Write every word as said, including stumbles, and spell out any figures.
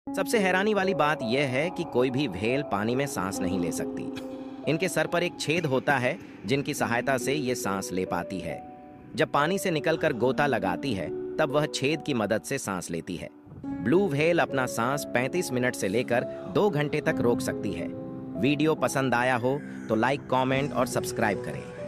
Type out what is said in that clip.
सबसे हैरानी वाली बात यह है कि कोई भी व्हेल पानी में सांस नहीं ले सकती। इनके सर पर एक छेद होता है जिनकी सहायता से ये सांस ले पाती है। जब पानी से निकलकर गोता लगाती है तब वह छेद की मदद से सांस लेती है। ब्लू व्हेल अपना सांस पैंतीस मिनट से लेकर दो घंटे तक रोक सकती है। वीडियो पसंद आया हो तो लाइक, कमेंट और सब्सक्राइब करें।